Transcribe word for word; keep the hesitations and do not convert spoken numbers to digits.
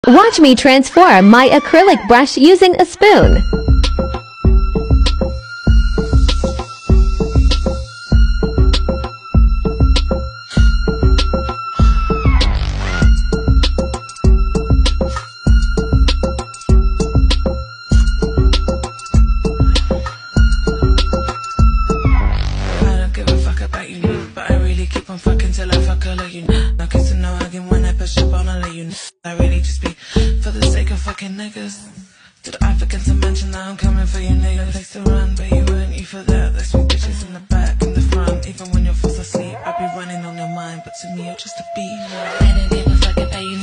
Watch me transform my acrylic brush using a spoon. I don't give a fuck about you, but I really keep on fucking till I fuck all of you. No kissing, no hugging when I push up on all of you. I really just be for the sake of fucking niggas. Did I forget to mention that I'm coming for you niggas? Place to run, but you weren't you for that. There's sweet bitches in the back and the front. Even when you're fast asleep, I'd be running on your mind, but to me you're just a beat. I don't give a fuck about you.